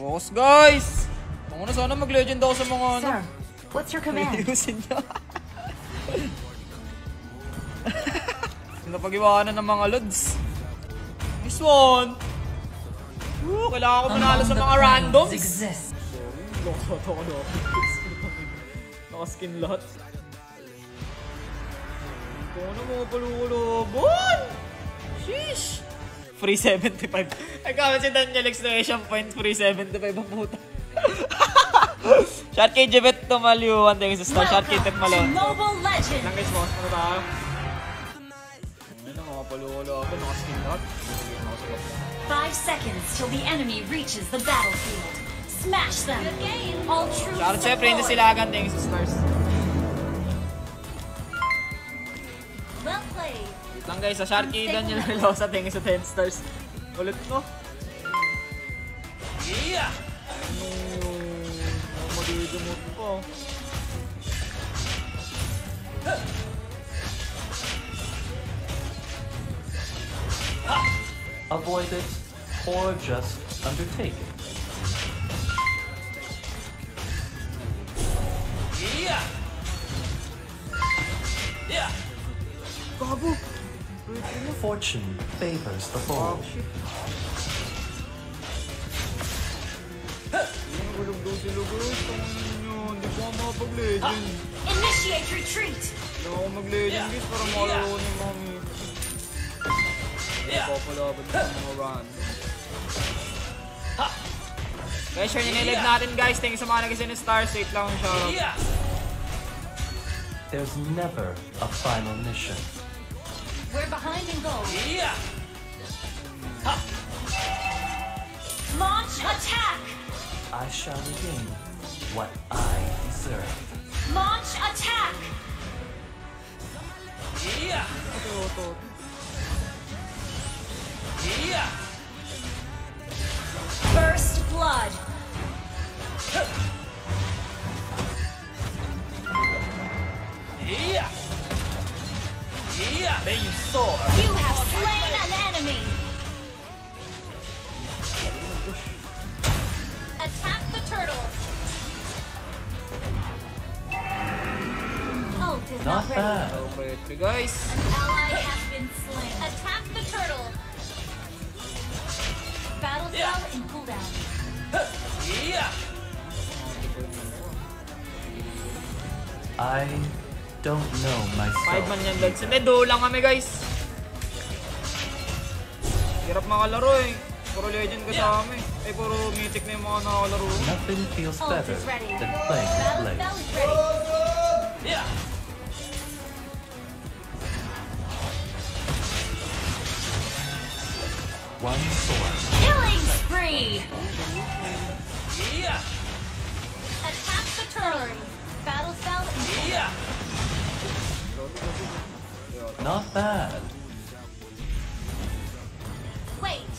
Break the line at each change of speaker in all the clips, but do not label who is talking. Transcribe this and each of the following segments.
Focus, guys! Kung ano, sana mag-legend ako sa mga ano.
Sir, what's your command?
Ayusin niya. Napag-iwanan ng mga lods. This one! Kailangan ko manalo sa mga randoms. Naka-skin lahat. Kung ano mga palulubon! Sheesh! Free 75. Ay, kami si Daniel exclamation point. Free 75 ang puta. Shot kay Jebet Tumalyuan. Thank you sa star. Shot kay Tet Malon.
Mobile Legend!
Lang guys, boss. Ano tayo? Ano mga palulubon. Naka-skin lahat.
5 seconds till the enemy reaches the battlefield. Smash them! All troops
Shoutout sa'yo, Princess Silagan. Thank you sa stars.
Well played.
Wait lang guys, sa Sharky Daniel Relosa. Thank you sa 10 stars. Ulit no? Yeah! Ano? Magigimot po.
Avoid it or just undertake it.
Yeah! Yeah! Gago!
Fortune favors the bold.
Gulog daw sila guys. Tangin nyo. Hindi ko ako makapag-legend.
Initiate retreat!
Hindi ako mag-legend guys para makalawa ni Mami. Hindi ko palaban sa mga random. Guys, share nyo na yung natin guys. Thank you sa mga nag-isin ng stars. Wait lang yung shoutout.
There's never a final mission.
We're behind in goal.
Yeah!
Launch attack!
I shall regain what I deserve.
Launch attack!
Yeah! Yeah!
First blood!
Yeah! Yeah! May you soar!
You have slain an enemy! Attack the turtle! Ult is
Not
not ready.
bad.
Okay guys.
An ally has been slain. Attack the turtle! Battle spell in cooldown.
Yeah!
I don't know
5
myself.
man yan lads. Hindi, duo lang kami guys. Hirap makalaro eh. Puro legend kasama eh. Ay, puro mythic na yung mga nakakalaro.
Nothing feels
Ult
better
is ready.
than playing with
Battle
blades.
spell is ready.
Yeah!
One sword.
Killing spree!
Yeah!
Attack the turtle! Battle spell in cooldown.
Yeah!
Not bad.
Wait!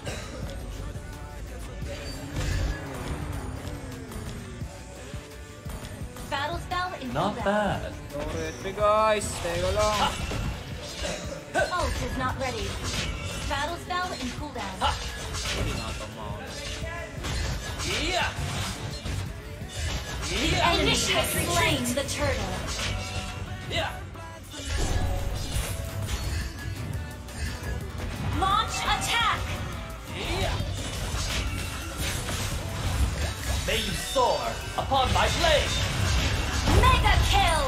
Battle spell in
Not
cooldown.
bad.
Sorry guys. Teka lang.
Ult is not ready. Battle spell in cooldown.
Hindi natama. Yeah! Yeah!
Initiate slain the turtle.
Yeah!
Launch attack!
Yeah!
May you soar upon my blade.
Mega kill!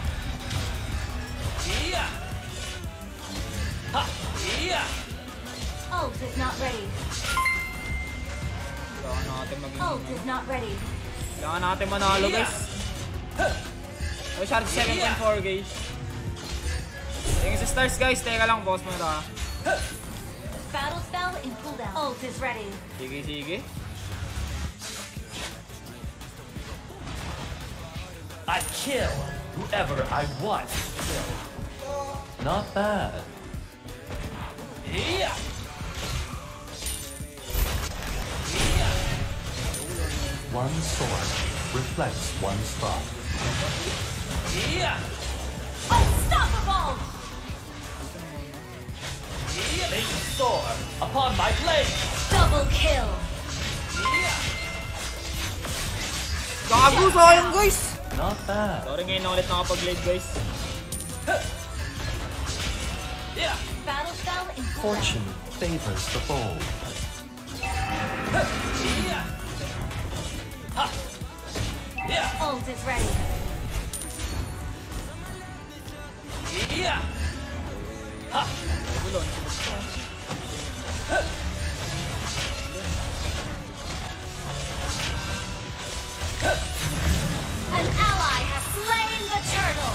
Yeah! Ha! Yeah!
Ult is not ready.
Kailangan natin maging...
Ult is not ready.
Kailangan natin manalo guys. Oh, shot 7.4 guys. Tingin sa stars guys. Teka lang, boss mo na.
Battle spell in cooldown. Ult is ready.
Sige, sige.
I kill whoever I want to kill. Not bad.
Yeah!
One sword reflects one's thought.
Yeah!
Unstoppable!
May you soar upon my blade.
Double kill!
Yeah! Gago, sayang guys!
Not bad.
Sorry ngayon na ulit nakapag-late guys.
Battle spell in full.
Fortune favors the bold.
Ult is ready. An ally has slain the turtle.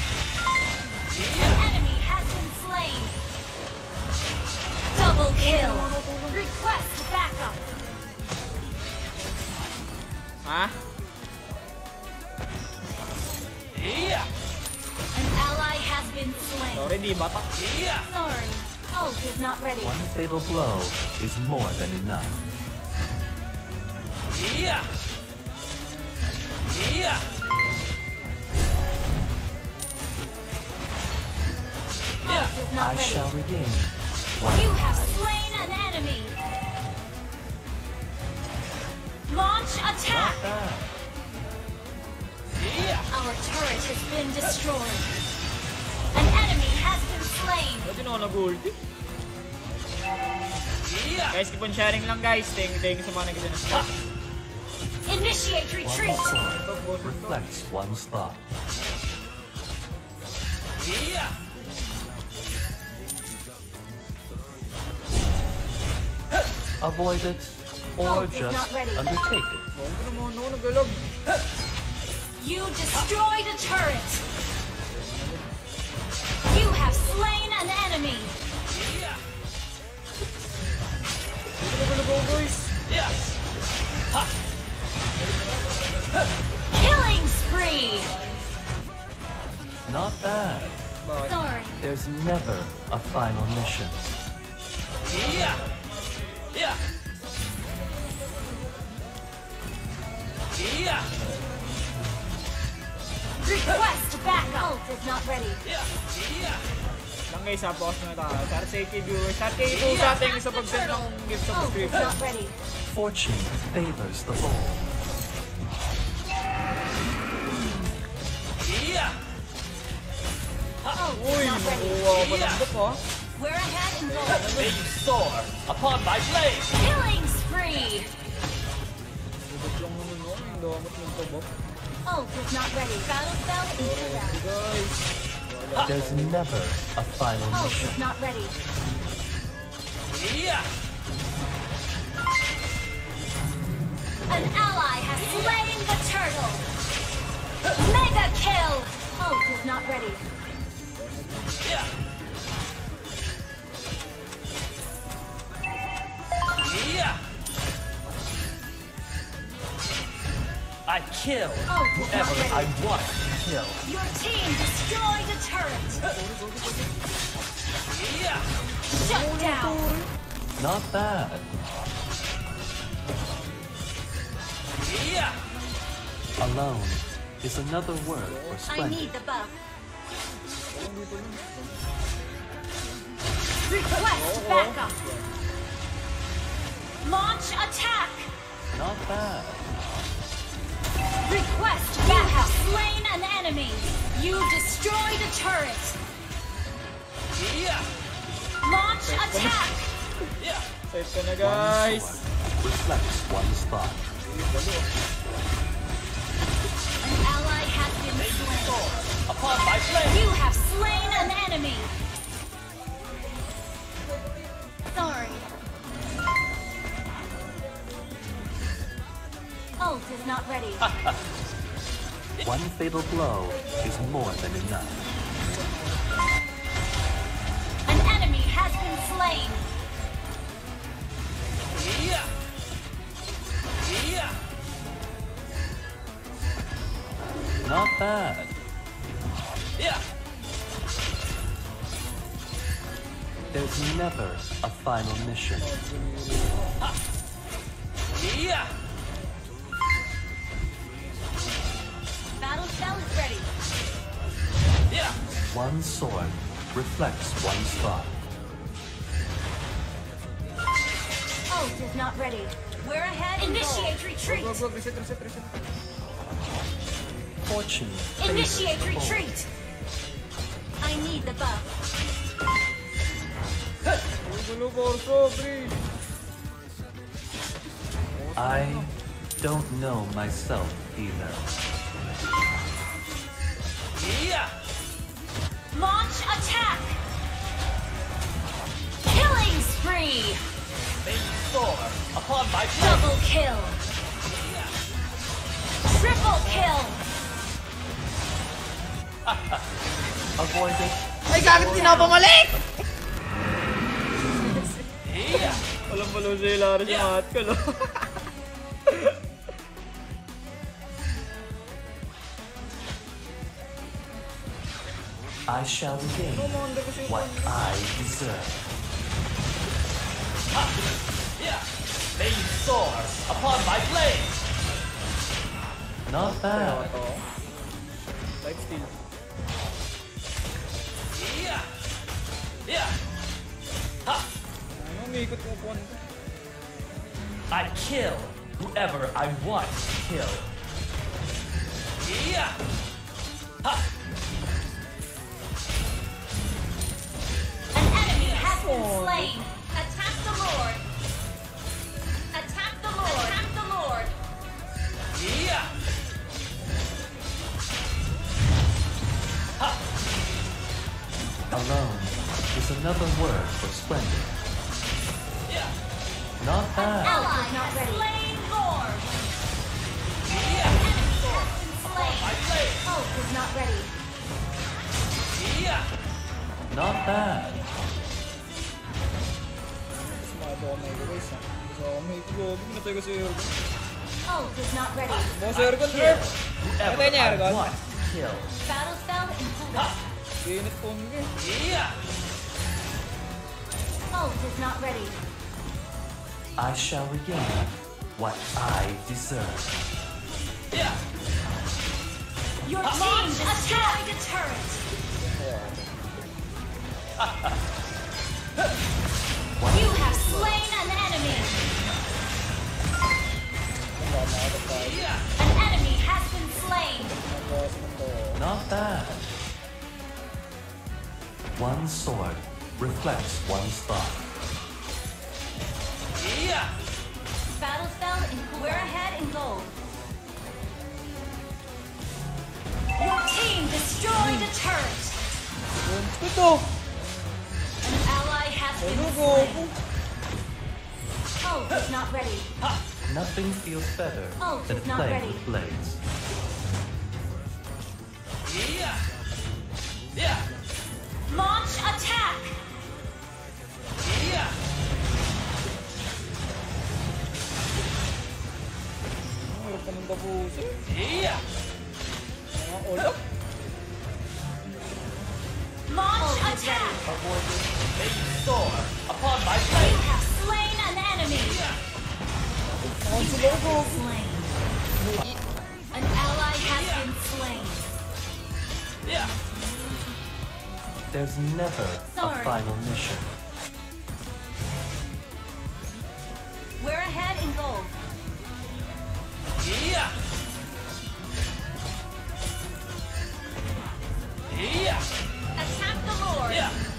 An enemy has been slain. Double kill. Request backup.
Ha?
An ally has been slain.
Sorry, di bata.
Sorry, ult is not ready.
One fatal blow is more than enough.
Ult is not
I
ready.
shall regain.
You have slain an enemy. Launch attack. Our turret has been destroyed. An enemy has been slain.
Ba't yun ako nag-ulti? Guys, keep on sharing lang guys. Thank you sa mga nag-isa.
Initiate retreat.
One sword reflects one's thought. Avoid it, or
Ult is
just
not ready.
undertake it.
Huwag ko naman ako nagalag.
You destroyed a turret. You have slain an enemy.
Nagalag ako guys.
Killing spree.
Not bad.
Sorry.
There's never a final mission.
Request backup. Ult is not ready.
Lang guys, ha, pause na tayo. Shout sa AK viewers. Shout kay ito sa ating sa pag-send ng gift
Ult is
subscription.
not ready.
Fortune favors the bold.
Ult
Uy,
is not ready.
nakuha ko pa ng buff ha.
We're ahead in gold.
May you soar upon my blade!
Killing spree.
Buff lang naman no. Yung damot ng to buff.
Ult is not ready. Battle spell in cooldown.
Guys.
There's never a final
Ult
mission.
is not ready. An ally has slain the turtle. Mega kill. Ult is not ready.
I kill
Ult is not
whoever I
ready.
want to kill.
Your team destroyed a turret. Shut down.
Not bad. Alone is another word for
I
splendid.
need the buff. Request backup. Launch attack.
Not bad.
Request backup. Slain an enemy. You destroyed a turret. Launch attack.
Save ka na
One
guys.
sword reflects one's thought.
An ally has been slain.
Upon my blade!
You have slain an enemy. Sorry. Ult is not ready.
One fatal blow is more than enough.
An enemy has been slain.
Not bad. There's never a final mission.
Battle spell is ready.
One sword reflects one's thought.
Ult is not ready. We're ahead. Initiate retreat.
Go, reset.
Fortune
Initiate
favors the bold.
retreat. I need the buff.
Gulo, Corso, pre.
I don't know myself either.
Launch attack. Killing spree.
May you soar upon my
Double kill. Triple kill.
Avoid it.
Ay, gagawin din ako pumalik! Walang pala si Hilary si Matkal, oh.
I shall gain what I deserve. May you soar upon my blade. Not bad.
Life steal. Ano, umikot mo po.
I kill whoever I want to kill.
An enemy has been slain. Attack the Lord. Attack the Lord. Attack the Lord.
Alone is another word for splendid. Not bad.
Ally has slain Lord. Enemy has been slain. Ult is not ready.
Not bad.
Sumado ako may guys, ha. Gusto ako may gulo. Pinatay ko si Ergon.
Ult is not ready.
Boss Ergon,
Kill
trip!
whoever
Patay niya,
I
Ergon.
want to kill.
Battle spell included.
Ginit po nga.
Ult is not ready.
I shall regain what I deserve.
Your team destroyed a turret. You have slain an enemy. An enemy has been slain.
Not bad. One sword reflects one's thought.
Battle spell included. We're ahead in gold. Your team destroyed a turret.
Ito!
An ally has been
Ano,
slain.
go?
Ult is not ready.
Nothing feels better
Oh,
than
it's not
playing
ready.
with blades.
Launch attack.
Hirap ka ng tapusin. Mga ulap.
Launch attack.
May you soar upon my
You
blade.
have slain an enemy.
Ang sila ko.
Slain. An ally has been slain.
There's never a
Sorry.
final mission.
We're ahead in gold. Attack the Lord.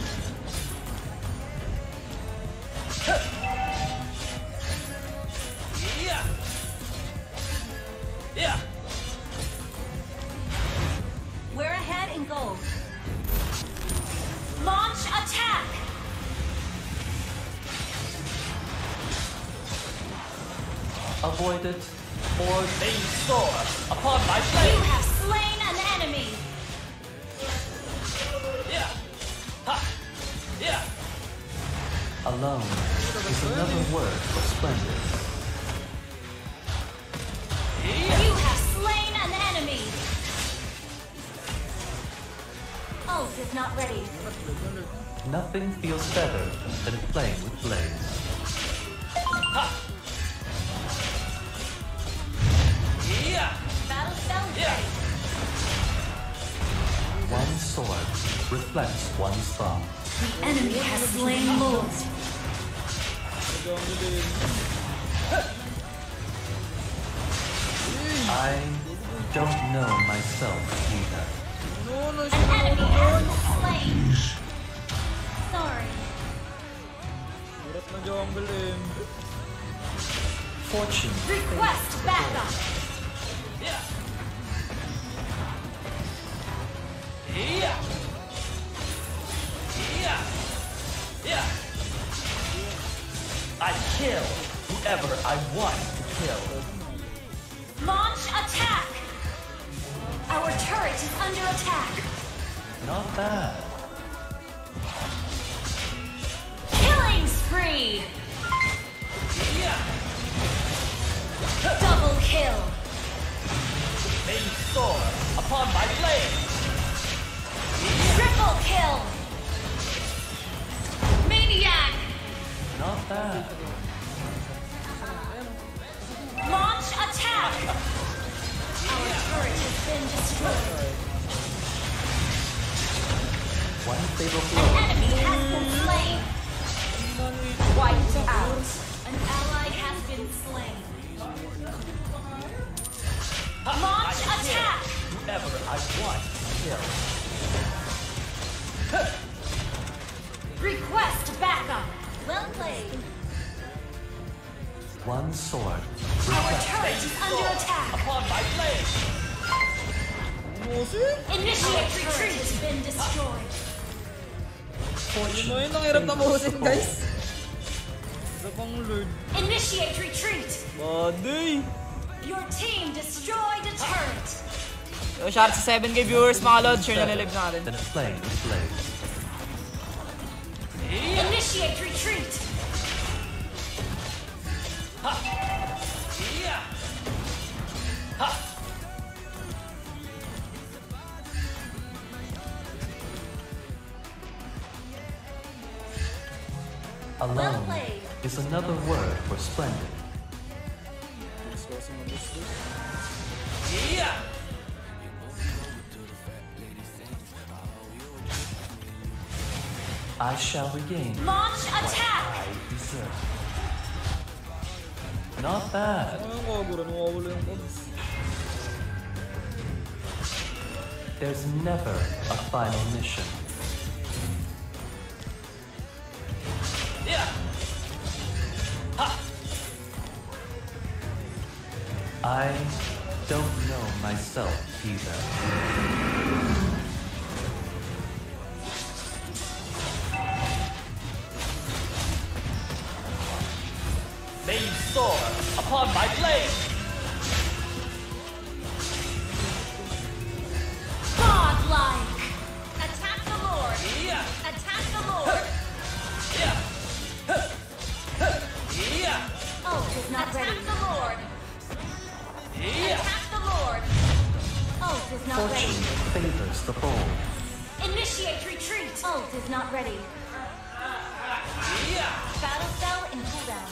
We're ahead in gold. Launch attack.
Avoid it, or may you soar upon my
You
blade.
have slain an enemy.
Alone is another word for splendid.
You have slain an enemy. Ult is not ready.
Nothing feels better than playing with blades.
Battle spell is ready.
One sword reflects one's thought.
The enemy has slain Lord.
Hanggang galing.
I don't know myself either.
No,
An enemy has been slain. Sorry.
Hirap na jungle eh.
Fortune.
Request backup.
Yeah. Yeah. Yeah. Yeah. I kill whoever I want to kill.
Launch attack. Our turret is under attack.
Not bad.
Killing spree.
Yeah.
Double kill.
May you soar upon my blade.
Triple kill. Maniac.
Not bad.
Launch attack. Our turret has been destroyed.
One fatal
An
blow.
enemy has been slain. Wiped out. An ally has been slain. Launch attack.
Whoever I want to kill.
Request backup. Well played.
One sword.
Our turret is under attack.
Upon my blade.
Initiate retreat has been destroyed.
Yun mo yun, ang hirap na buhusin guys. Isa pang lord.
Initiate retreat.
Baday.
Your team destroyed a turret.
So, shout out sa 7K viewers mga lord. Share na live natin.
Then flame with blade.
Initiate retreat.
Ha! Yeah! Ha!
Well
Alone
played.
is another word for splendid. Yeah! I shall regain
Launch attack.
I deserve. Not bad.
Ano yung kagura? Nawawala yung cogs.
There's never a final mission. Yeah! Ha! I don't know myself either. May you soar upon my blade!
Godlike. Attack the Lord.
Yeah!
Attack the Lord.
Yeah! Yeah!
Ult is not ready. Attack the Lord.
Yeah!
Attack the Lord. Ult is not
Fortune
ready.
favors the bold.
Initiate retreat. Ult is not ready.
Yeah!
Battle spell in cooldown.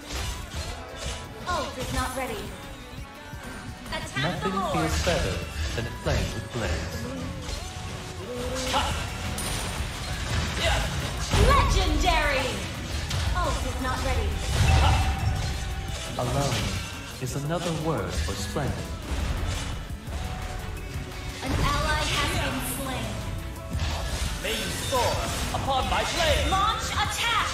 Ult is not ready. Attack
Nothing
the Lord.
feels better than playing with blades. Ha! Yeah!
Legendary. Ult is not ready.
Alone is another word for splendid.
An ally has been slain.
May you soar upon my blade!
Launch attack.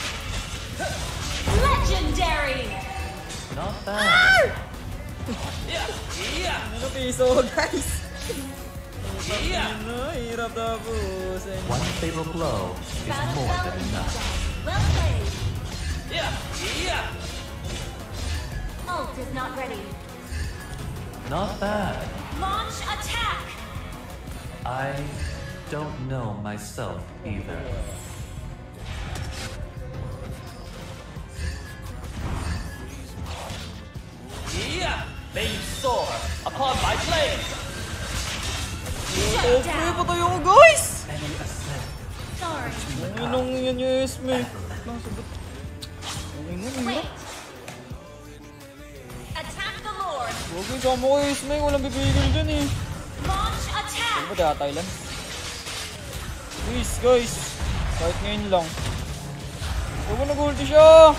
Legendary.
Not bad. Yeah! Yeah!
Ano piso guys?
Yeah!
Ano, hirap na buhusin.
One fatal blow is
Battle
more
spell
than
in
enough.
cooldown. Well played.
Yeah! Yeah!
Ult is not ready.
Not bad.
Launch attack.
I don't know myself either. Yeah! May you soar upon my blade!
Shut
Okay,
down.
patay ako guys!
Any ascent
Sorry.
Ang inong yan yung Esme. Lang sagot. Ang inong hirap.
Wait. Attack the Lord.
Huwag yung sama ko Esme. Walang bibigil dyan eh.
Launch attack.
Ano ba kaya Thailand? Please guys. Kahit ngayon lang. Huwag mo nag-ulti siya.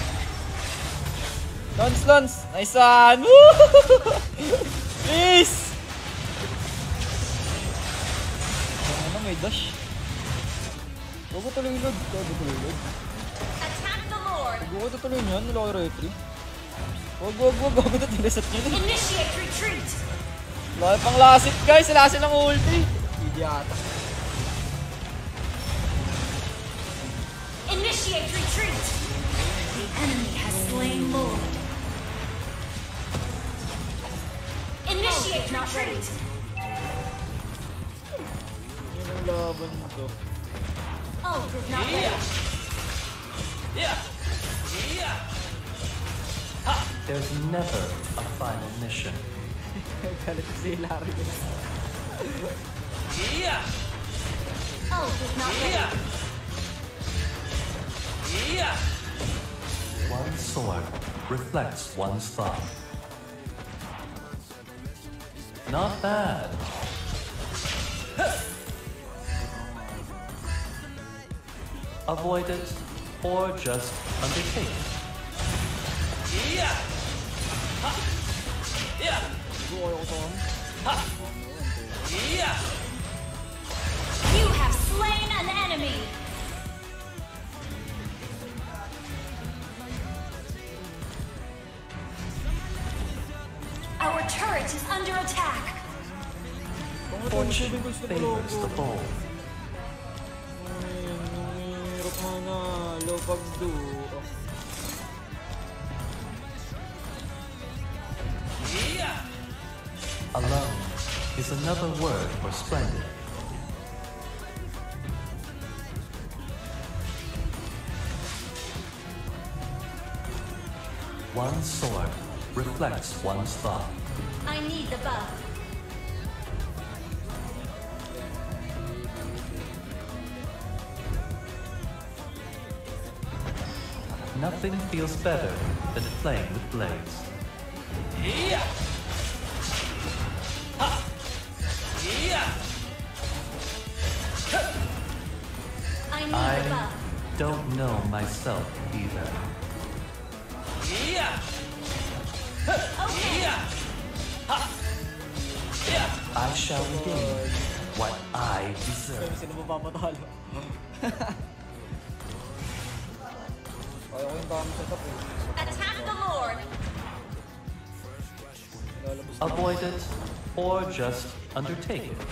Lance. Nice one. Woo! Please.
Attack the Lord.
Huwag tutuloy niyan, nila ko retry. Huwag, bago ito tinesat niya.
Initiate retreat.
Wala pang lasit guys, lasit ng ulti. Hindi ata.
Initiate retreat. The enemy has slain Lord. Initiate retreat.
Yan ang laban to.
Ult is not ready.
There's never a final mission.
Galit si Larry.
Ult is not ready.
One sword reflects one's thought. Not bad. Avoid it or just undertake it.
You have slain an enemy. Our turret is under attack.
Fortune favors the bold.
Hirap na lopag do.
Alone is another word for splendid. One sword reflects one's thought.
I need the buff.
Nothing feels better than playing with blades.
I need the
I
buff.
don't know myself either. I shall gain what I deserve.
Sino mapapatalo? Kaya ko yung tamang setup eh.
Attack the Lord.
Lalabas na.
Avoid it or just undertake it.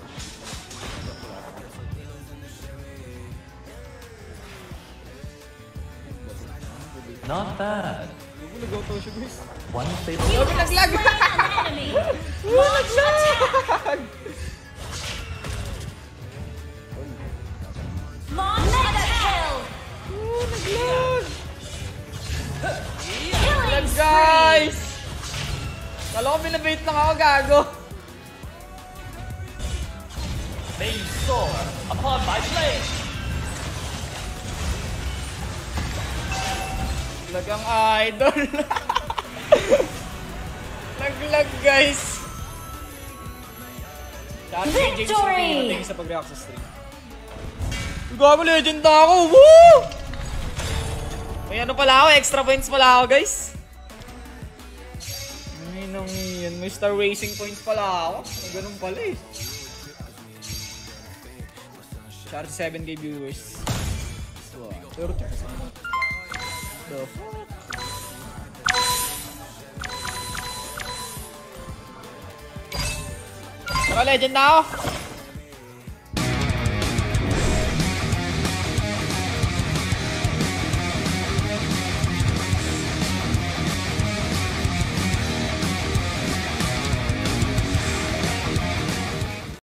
Not bad.
Nag-go to siya guys.
One fatal.
You have slain an enemy. Launch attack. Launch attack. Killing spree.
Guys! Kala ko binabait lang ako, gago.
May soar upon my blade.
Lagang idol. Naglag guys. Dati kay James
Victory!
Mating sa pag-react sa stream. Gago, legend na ako. Woo! May ano pala ako, extra points pala ako guys. Ay nang yan, may star racing points pala ako. May ganun pala eh. Charge 7k viewers. Wow. 30%. The fuck? Saka legend na ako.